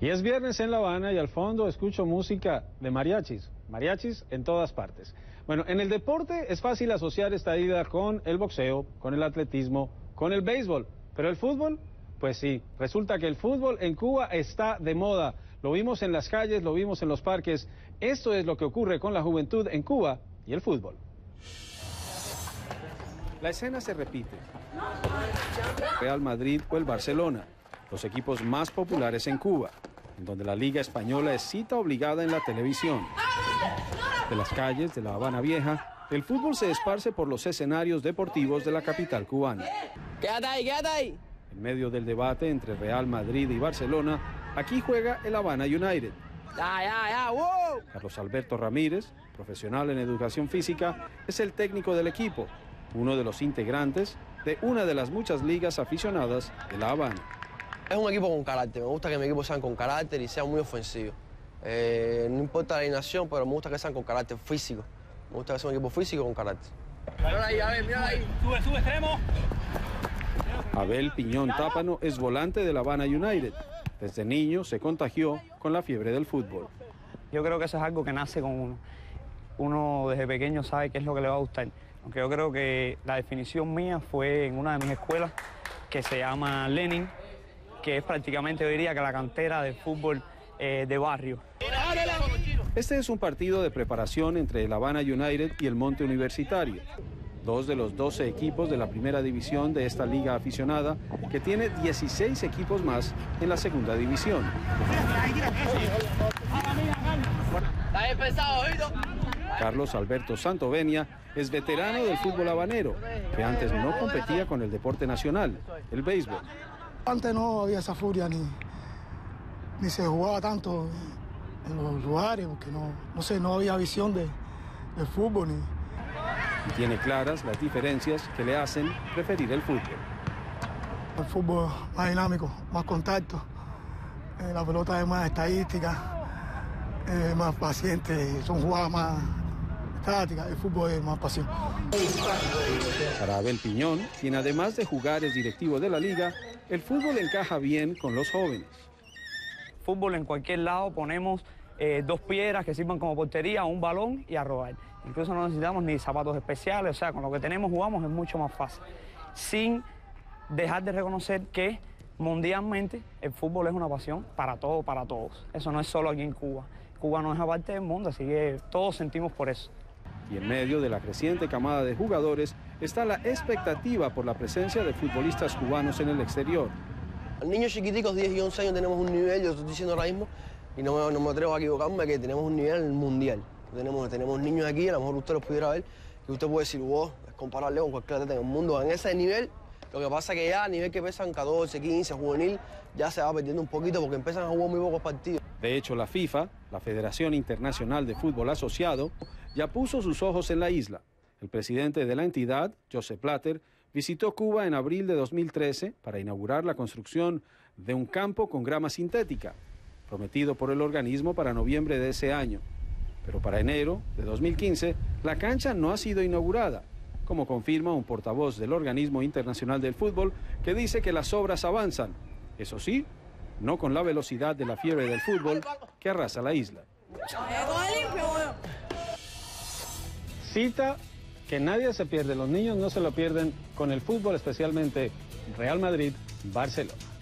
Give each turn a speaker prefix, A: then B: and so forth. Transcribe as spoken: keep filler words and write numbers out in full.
A: Y es viernes en La Habana y al fondo escucho música de mariachis, mariachis en todas partes. Bueno, en el deporte es fácil asociar esta ida con el boxeo, con el atletismo, con el béisbol, pero el fútbol, pues sí, resulta que el fútbol en Cuba está de moda. Lo vimos en las calles, lo vimos en los parques. Esto es lo que ocurre con la juventud en Cuba y el fútbol. La escena se repite. Real Madrid o el Barcelona, los equipos más populares en Cuba, en donde la Liga Española es cita obligada en la televisión. De las calles de La Habana Vieja, el fútbol se esparce por los escenarios deportivos de la capital cubana.
B: ¡Quédate ahí, quédate ahí!
A: En medio del debate entre Real Madrid y Barcelona, aquí juega el Habana United.
B: ¡Ya, ya, ya! ¡Wow!
A: Carlos Alberto Ramírez, profesional en educación física, es el técnico del equipo, uno de los integrantes de una de las muchas ligas aficionadas de La Habana.
B: Es un equipo con carácter, me gusta que mi equipo sean con carácter y sean muy ofensivos. Eh, no importa la alineación, pero me gusta que sean con carácter físico. Me gusta que sea un equipo físico con carácter. Mira ahí, a ver, mira ahí.
C: Sube, sube, extremo.
A: Abel Piñón Tápano es volante del Habana United. Desde niño se contagió con la fiebre del fútbol.
D: Yo creo que eso es algo que nace con uno. Uno desde pequeño sabe qué es lo que le va a gustar. Aunque yo creo que la definición mía fue en una de mis escuelas, que se llama Lenin, que es prácticamente, yo diría, que la cantera de fútbol eh, de barrio.
A: Este es un partido de preparación entre el Habana United y el Monte Universitario, dos de los doce equipos de la primera división de esta liga aficionada, que tiene dieciséis equipos más en la segunda división.
B: Está bien pensado, ¿oído?
A: Carlos Alberto Santovenia es veterano del fútbol habanero, que antes no competía con el deporte nacional, el béisbol.
E: Antes no había esa furia ni, ni se jugaba tanto en los lugares, porque no, no sé, no había visión de, de fútbol. Ni...
A: Y tiene claras las diferencias que le hacen preferir el fútbol.
E: El fútbol más dinámico, más contacto, eh, la pelota es más estadística, es más paciente, son jugadas más estáticas, el fútbol es más pasión.
A: Para Abel Piñón, quien además de jugar es directivo de la liga, el fútbol encaja bien con los jóvenes.
D: Fútbol en cualquier lado ponemos eh, dos piedras que sirvan como portería, un balón y a robar. Incluso no necesitamos ni zapatos especiales, o sea, con lo que tenemos jugamos es mucho más fácil. Sin dejar de reconocer que mundialmente el fútbol es una pasión para todos, para todos. Eso no es solo aquí en Cuba. Cuba no es aparte del mundo, así que todos sentimos por eso.
A: Y en medio de la creciente camada de jugadores está la expectativa por la presencia de futbolistas cubanos en el exterior.
B: Niños chiquiticos, diez y once años, tenemos un nivel, yo estoy diciendo ahora mismo, y no me, no me atrevo a equivocarme, que tenemos un nivel mundial. Tenemos, tenemos niños aquí, a lo mejor usted los pudiera ver, que usted puede decir, wow, es comparable con cualquier atleta en el mundo. En ese nivel, lo que pasa es que ya a nivel que pesan catorce, quince, juvenil, ya se va perdiendo un poquito porque empiezan a jugar muy pocos partidos.
A: De hecho, la FIFA, la Federación Internacional de Fútbol Asociado, ya puso sus ojos en la isla. El presidente de la entidad, Joseph Blatter, visitó Cuba en abril de dos mil trece para inaugurar la construcción de un campo con grama sintética, prometido por el organismo para noviembre de ese año. Pero para enero de dos mil quince, la cancha no ha sido inaugurada, como confirma un portavoz del Organismo Internacional del Fútbol que dice que las obras avanzan, eso sí, no con la velocidad de la fiebre del fútbol que arrasa la isla. Cita que nadie se pierde, los niños no se lo pierden con el fútbol, especialmente Real Madrid, Barcelona.